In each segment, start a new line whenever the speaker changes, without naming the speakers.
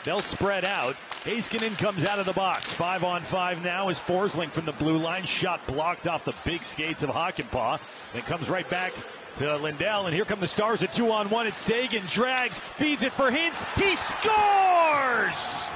They'll spread out. Heiskanen comes out of the box. 5-on-5 now is Forsling from the blue line. Shot blocked off the big skates of Hakanpää. Then comes right back to Lindell. And here come the Stars at 2-on-1. It's Seguin. Drags. Feeds it for Hintz. He scores!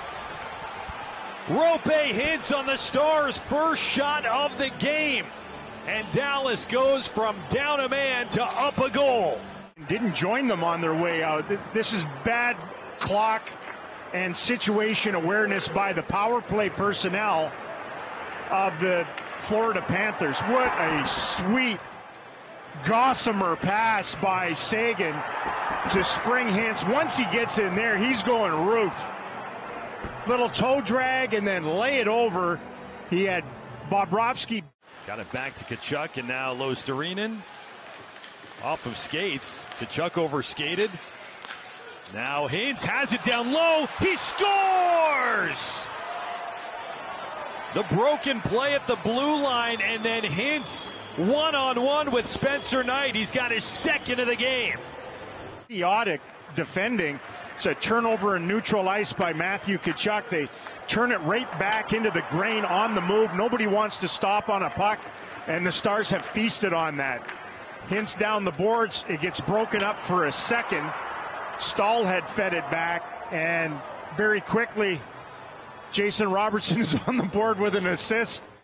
Roope Hintz on the Stars' first shot of the game. And Dallas goes from down a man to up a goal.
Didn't join them on their way out. This is bad clock and situation awareness by the power play personnel of the Florida Panthers. What a sweet gossamer pass by Seguin to Spring Hintz. Once he gets in there, he's going roof. Little toe drag and then lay it over. He had Bobrovsky.
Got it back to Tkachuk, and now Luostarinen off of skates. Tkachuk overskated. Now Hintz has it down low. He scores! The broken play at the blue line, and then Hintz one-on-one with Spencer Knight. He's got his second of the game.
Idiotic defending. It's a turnover in neutral ice by Matthew Tkachuk. They turn it right back into the grain on the move. Nobody wants to stop on a puck, and the Stars have feasted on that. Hintz down the boards. It gets broken up for a second. Stahl had fed it back, and very quickly, Jason Robertson is on the board with an assist.